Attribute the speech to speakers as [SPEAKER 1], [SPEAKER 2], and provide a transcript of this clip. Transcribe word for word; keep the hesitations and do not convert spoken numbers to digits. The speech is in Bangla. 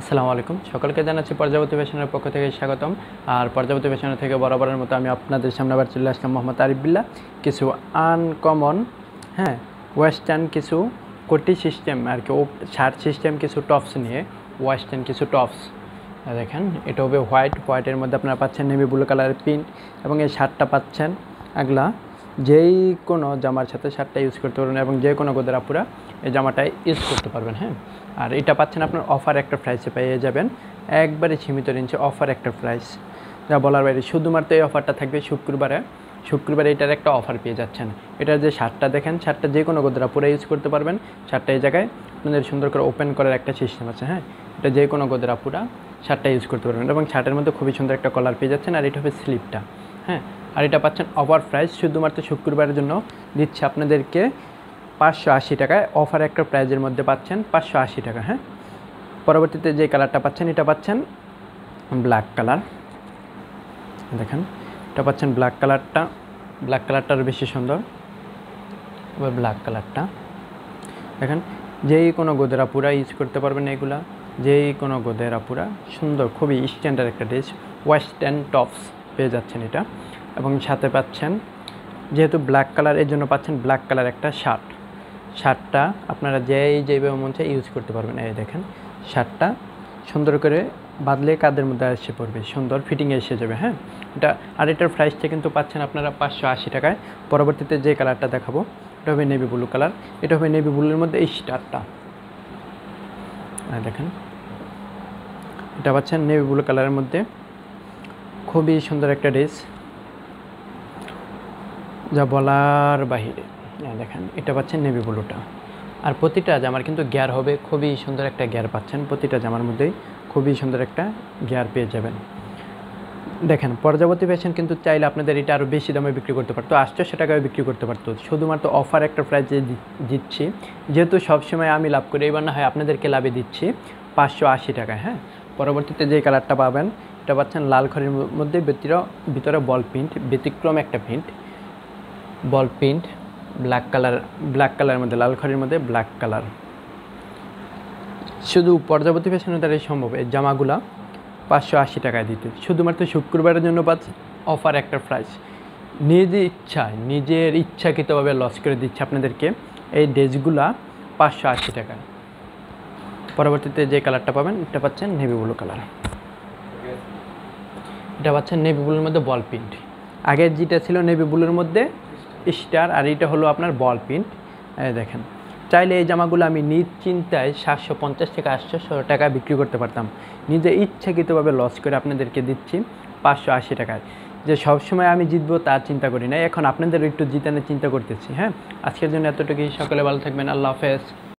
[SPEAKER 1] আসসালামু আলাইকুম, সকলকে জানাচ্ছি প্রজাপতি ফ্যাশনের পক্ষ থেকে স্বাগতম। আর প্রজাপতি ফ্যাশনের থেকে বরাবরের মতো আমি আপনাদের সামনে আবার চলে আসলাম মোহাম্মদ আরিফ বিল্লাহ। কিছু আনকমন, হ্যাঁ, ওয়েস্টার্ন কিছু কোটি সিস্টেম আর কি, শার্ট সিস্টেম কিছু টপস নিয়ে, ওয়েস্টার্ন কিছু টপস দেখেন। এটা হবে হোয়াইট, হোয়াইটের মধ্যে আপনারা পাচ্ছেন নেভি ব্লু কালারের প্রিন্ট, এবং এই শার্টটা পাচ্ছেন আগলা যেই কোনো জামার সাথে শার্টটা ইউজ করতে পারবেন, এবং যে কোনো গোদের আপুরা এই জামাটাই ইউজ করতে পারবেন। হ্যাঁ, আর এটা পাচ্ছেন আপনার অফার একটা প্রাইসে পেয়ে যাবেন, একবারে সীমিত রেঞ্জে অফার একটা প্রাইস, যা বলার বাইরে। শুধুমাত্র এই অফারটা থাকবে শুক্রবারে। শুক্রবারে এটার একটা অফার পেয়ে যাচ্ছেন। এটার যে শার্টটা দেখেন, শার্টটা যে কোনো গোদরা পুরো ইউজ করতে পারবেন। শার্টটা এই জায়গায় আপনাদের সুন্দর করে ওপেন করার একটা সিস্টেম আছে। হ্যাঁ, এটা যে কোনো গোদরা পুরা শার্টটা ইউজ করতে পারবেন, এবং শার্টের মধ্যে খুবই সুন্দর একটা কলার পেয়ে যাচ্ছেন। আর এটা হবে স্লিপটা। হ্যাঁ, আর এটা পাচ্ছেন অফার প্রাইস, শুধুমাত্র শুক্রবারের জন্য দিচ্ছে আপনাদেরকে পাঁচশো আশি টাকায়। অফার একটা প্রাইজের মধ্যে পাচ্ছেন পাঁচশো আশি টাকা। হ্যাঁ, পরবর্তীতে যে কালারটা পাচ্ছেন, এটা পাচ্ছেন ব্ল্যাক কালার। দেখেন, এটা পাচ্ছেন ব্ল্যাক কালারটা। ব্ল্যাক কালারটার বেশি সুন্দর। এবার ব্ল্যাক কালারটা দেখেন, যেই কোনো গোদেরা পুরা ইউজ করতে পারবেন এগুলা, যেই কোনো গোদেরা পুরা সুন্দর, খুবই স্ট্যান্ডার্ড একটা ড্রেস, ওয়েস্টার্ন টপস পেয়ে যাচ্ছেন এটা। এবং সাথে পাচ্ছেন, যেহেতু ব্ল্যাক কালার, এর জন্য পাচ্ছেন ব্ল্যাক কালার একটা শার্ট। শার্টটা আপনারা যেই যেভাবে মন চায় ইউজ করতে পারবেন। এই দেখেন, শার্টটা সুন্দর করে বাঁধলে কাদের মধ্যে এসে পড়বে, সুন্দর ফিটিংয়ে এসে যাবে। হ্যাঁ, এটা আর এটার প্রাইসটা কিন্তু পাচ্ছেন আপনারা পাঁচশো আশি টাকায়। পরবর্তীতে যে কালারটা দেখাবো, এটা হবে নেভি ব্লু কালার। এটা হবে নেভি ব্লুর মধ্যে এই স্টারটা দেখেন, এটা পাচ্ছেন নেভি ব্লু কালারের মধ্যে, খুবই সুন্দর একটা ড্রেস, যা বলার বাহিরে। দেখেন, এটা পাচ্ছেন নেভি ব্লুটা। আর প্রতিটা জামার কিন্তু গিয়ার হবে, খুবই সুন্দর একটা গিয়ার পাচ্ছেন। প্রতিটা জামার মধ্যেই খুবই সুন্দর একটা গিয়ার পেয়ে যাবেন। দেখেন, প্রজাপতি ফ্যাশন কিন্তু চাইলে আপনাদের এটা আরও বেশি দামে বিক্রি করতে পারতো, আটশোশো টাকায় বিক্রি করতে পারতো। শুধুমাত্র অফার একটা প্রাইজে দিচ্ছি, যেহেতু সবসময় আমি লাভ করি, এবার না হয় আপনাদেরকে লাভে দিচ্ছি পাঁচশো আশি টাকায়। হ্যাঁ, পরবর্তীতে যে কালারটা পাবেন, এটা পাচ্ছেন লাল খড়ির মধ্যে, ভিতরে ভিতরে বল প্রিন্ট, ব্যতিক্রম একটা print, ball print, black colour, black কালারের মধ্যে লাল খড়ির মধ্যে ব্ল্যাক কালার। শুধু প্রজাপতি ফ্যাশনের দ্বারাই সম্ভব এই জামাগুলা পাঁচশো আশি টাকায় দিতে। শুধুমাত্র শুক্রবারের জন্য পাচ্ছে অফার একটা প্রাইস। নিজের ইচ্ছায়, নিজের ইচ্ছাকৃতভাবে লস করে দিচ্ছে আপনাদেরকে এই ড্রেসগুলা পাঁচশো আশি টাকায়। পরবর্তীতে যে কালারটা পাবেন, এটা পাচ্ছেন নেভি ব্লু কালার। এটা পাচ্ছেন নেভি ব্লুর মধ্যে বল প্রিন্ট। আগের যেটা ছিল নেভি ব্লুর মধ্যে স্টার, আর এটা হলো আপনার বল প্রিন্ট। দেখেন, চাইলে এই জামাগুলো আমি নিজ চিন্তায় সাতশো পঞ্চাশ থেকে আটশোশো টাকা বিক্রি করতে পারতাম, নিজে ইচ্ছাকৃতভাবে লস করে আপনাদেরকে দিচ্ছি পাঁচশো আশি টাকায়। যে সবসময় আমি জিতবো তার চিন্তা করি না, এখন আপনাদের একটু জিতানোর চিন্তা করতেছি। হ্যাঁ, আজকের জন্য এতটুকুই। সকলে ভালো থাকবেন, আল্লাহ হাফেজ।